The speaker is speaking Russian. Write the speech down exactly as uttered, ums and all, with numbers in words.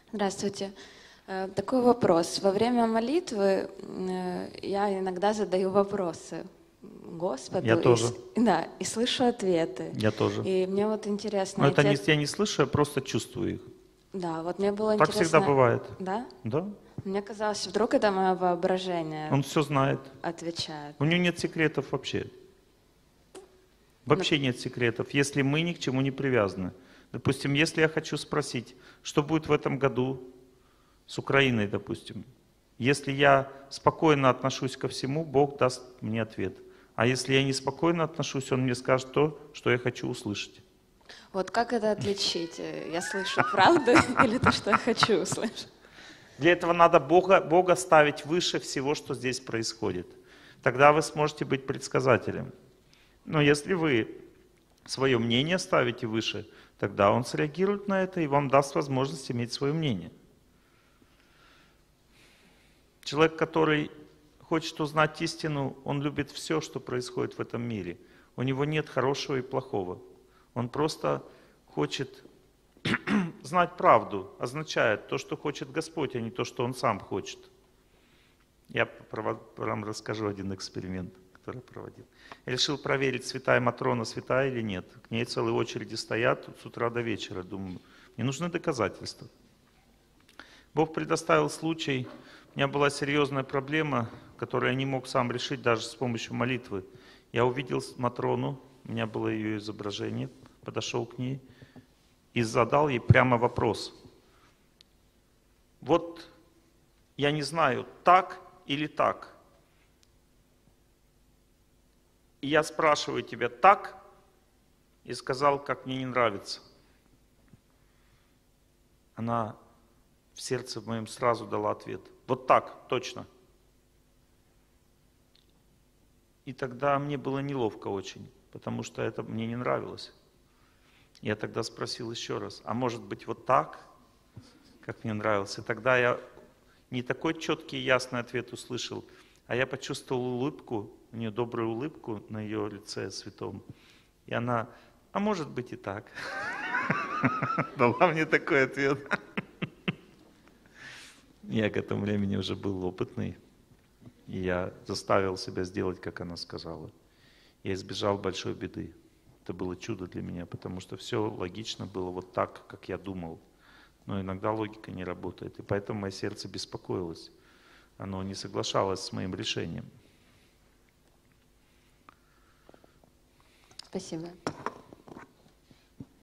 Здравствуйте. Э, Такой вопрос. Во время молитвы э, я иногда задаю вопросы Господу, Я и, с- тоже. да, и слышу ответы. Я тоже. И мне вот интересно, Но это не, эти... я не слышу, я просто чувствую их. Да, вот мне было Так всегда интересно, бывает. да? Да. Мне казалось, вдруг это мое воображение Он все знает. отвечает. У него нет секретов вообще. Вообще нет секретов, если мы ни к чему не привязаны. Допустим, если я хочу спросить, что будет в этом году с Украиной, допустим. Если я спокойно отношусь ко всему, Бог даст мне ответ. А если я неспокойно отношусь, Он мне скажет то, что я хочу услышать. Вот как это отличить? Э, Я слышу правду или то, что я хочу услышать? Для этого надо Бога, Бога ставить выше всего, что здесь происходит. Тогда вы сможете быть предсказателем. Но если вы свое мнение ставите выше, тогда Он среагирует на это и вам даст возможность иметь свое мнение. Человек, который хочет узнать истину, он любит все, что происходит в этом мире. У него нет хорошего и плохого. Он просто хочет знать правду, означает то, что хочет Господь, а не то, что он сам хочет. Я вам расскажу один эксперимент, который проводил. Я решил проверить, святая Матрона святая или нет. К ней целые очереди стоят с утра до вечера. Думаю, мне нужны доказательства. Бог предоставил случай. У меня была серьезная проблема, которую я не мог сам решить даже с помощью молитвы. Я увидел Матрону, у меня было ее изображение, подошел к ней и задал ей прямо вопрос. Вот я не знаю, так или так. И я спрашиваю тебя, так? И сказал, как мне не нравится. Она в сердце моем сразу дала ответ. Вот так, точно. И тогда мне было неловко очень, потому что это мне не нравилось. Я тогда спросил еще раз, а может быть вот так, как мне нравилось? И тогда я не такой четкий и ясный ответ услышал, а я почувствовал улыбку, у нее добрую улыбку на ее лице святом. И она, а может быть и так. Дала мне такой ответ. Я к этому времени уже был опытный, и я заставил себя сделать, как она сказала. Я избежал большой беды. Это было чудо для меня, потому что все логично было вот так, как я думал. Но иногда логика не работает, и поэтому мое сердце беспокоилось. Оно не соглашалось с моим решением. Спасибо.